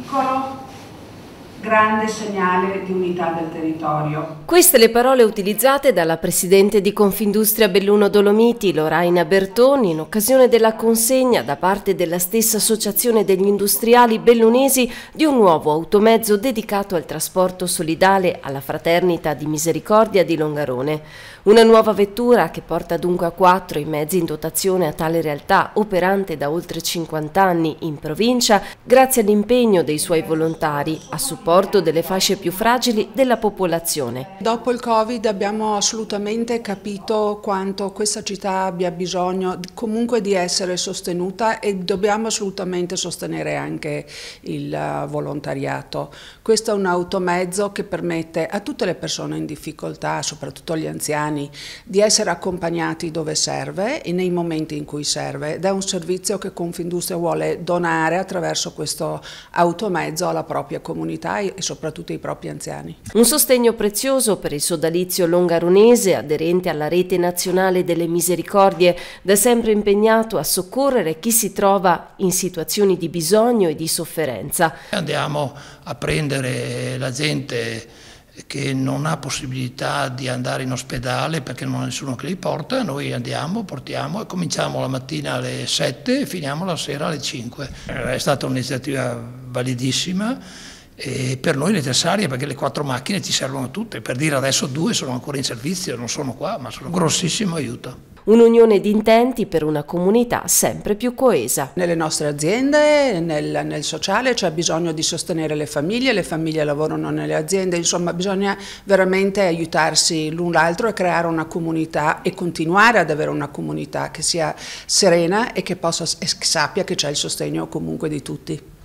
piccolo grande segnale di unità del territorio. Queste le parole utilizzate dalla presidente di Confindustria Belluno Dolomiti, Loraina Bertoni, in occasione della consegna da parte della stessa Associazione degli Industriali Bellunesi di un nuovo automezzo dedicato al trasporto solidale alla Fraternita di Misericordia di Longarone. Una nuova vettura che porta dunque a 4 i mezzi in dotazione a tale realtà operante da oltre 50 anni in provincia, grazie all'impegno dei suoi volontari a supporto delle fasce più fragili della popolazione. Dopo il Covid abbiamo assolutamente capito quanto questa città abbia bisogno comunque di essere sostenuta e dobbiamo assolutamente sostenere anche il volontariato. Questo è un automezzo che permette a tutte le persone in difficoltà, soprattutto agli anziani, di essere accompagnati dove serve e nei momenti in cui serve, ed è un servizio che Confindustria vuole donare attraverso questo automezzo alla propria comunità e soprattutto ai propri anziani. Un sostegno prezioso per il sodalizio longaronese aderente alla Rete Nazionale delle Misericordie, da sempre impegnato a soccorrere chi si trova in situazioni di bisogno e di sofferenza. Andiamo a prendere la gente che non ha possibilità di andare in ospedale perché non ha nessuno che li porta, noi andiamo, portiamo e cominciamo la mattina alle 7 e finiamo la sera alle 5. È stata un'iniziativa validissima e per noi necessaria, perché le 4 macchine ci servono tutte. Per dire, adesso 2 sono ancora in servizio, non sono qua, ma sono un grossissimo aiuto. Un'unione di intenti per una comunità sempre più coesa. Nelle nostre aziende, nel sociale c'è bisogno di sostenere le famiglie lavorano nelle aziende, insomma bisogna veramente aiutarsi l'un l'altro e creare una comunità e continuare ad avere una comunità che sia serena e che sappia che c'è il sostegno comunque di tutti.